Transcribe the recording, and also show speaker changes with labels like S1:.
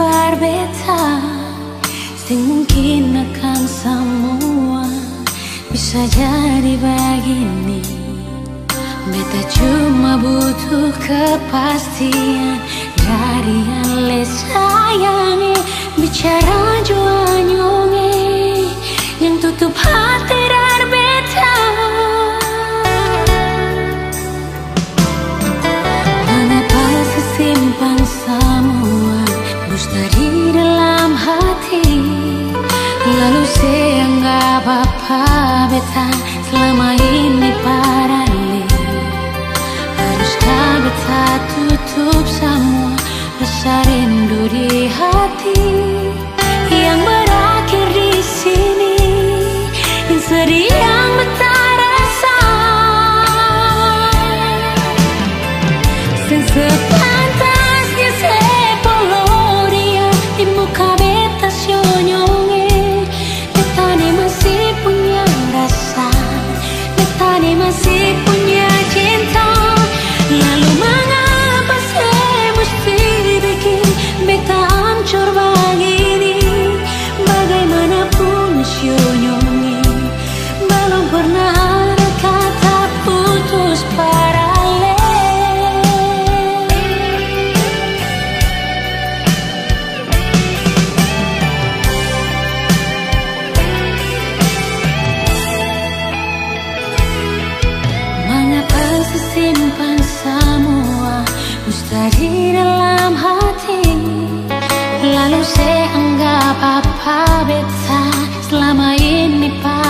S1: berbeda, sing mungkin akan semua bisa jadi begini. Beta cuma butuh kepastian dari yang le sayangi. Bicara jua nyonge yang tutup hati dan beta. Mengapa sesimpan semua dusta di dalam hati, lalu seanggap apa beta selama ini parali. Haruskah beta tutup semua rasa rindu di hati yang berakhir di sini, yang sedih yang beta rasa. Sepantasnya sepuluh dia di muka beta sionyonge. Beta ni masih punya rasa, beta ni masih punya cinta. Lalu mengapa saya mesti bikin beta hancur begini? Bagaimanapun sionyonge, belum pernah ada kata putus paralel. Mengapa sesimpan semua dusta di dalam hati, lalu saya anggap apa beta selama ini